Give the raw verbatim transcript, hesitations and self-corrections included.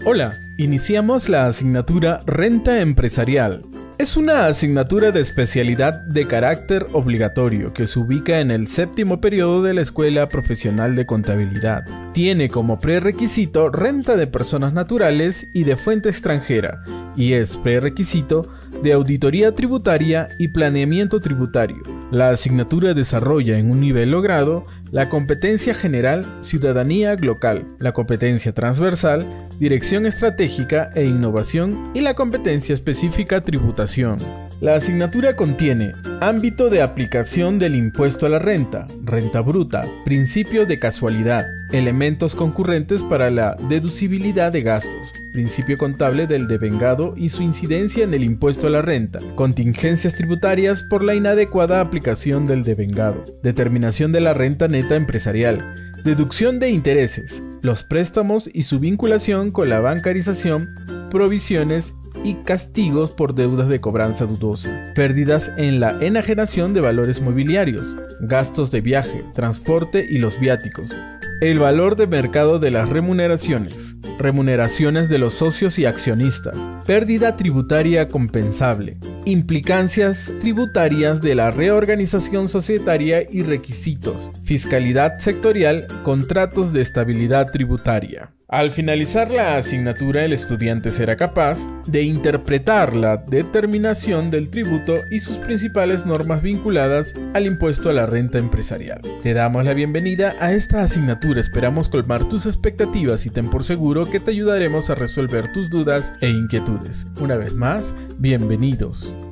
Hola, iniciamos la asignatura Renta Empresarial. Es una asignatura de especialidad de carácter obligatorio que se ubica en el séptimo periodo de la Escuela Profesional de Contabilidad. Tiene como prerequisito renta de personas naturales y de fuente extranjera, y es prerequisito de auditoría tributaria y planeamiento tributario. La asignatura desarrolla en un nivel logrado la competencia general ciudadanía local, la competencia transversal, dirección estratégica e innovación y la competencia específica tributación. La asignatura contiene ámbito de aplicación del impuesto a la renta, renta bruta, principio de casualidad, elementos concurrentes para la deducibilidad de gastos, principio contable del devengado y su incidencia en el impuesto a la renta, contingencias tributarias por la inadecuada aplicación del devengado, determinación de la renta neta empresarial, deducción de intereses, los préstamos y su vinculación con la bancarización, provisiones y castigos por deudas de cobranza dudosa, pérdidas en la enajenación de valores mobiliarios, gastos de viaje, transporte y los viáticos, el valor de mercado de las remuneraciones, remuneraciones de los socios y accionistas, pérdida tributaria compensable, implicancias tributarias de la reorganización societaria y requisitos, fiscalidad sectorial, contratos de estabilidad tributaria. Al finalizar la asignatura, el estudiante será capaz de interpretar la determinación del tributo y sus principales normas vinculadas al impuesto a la renta empresarial. Te damos la bienvenida a esta asignatura, esperamos colmar tus expectativas y ten por seguro que te ayudaremos a resolver tus dudas e inquietudes. Una vez más, bienvenidos.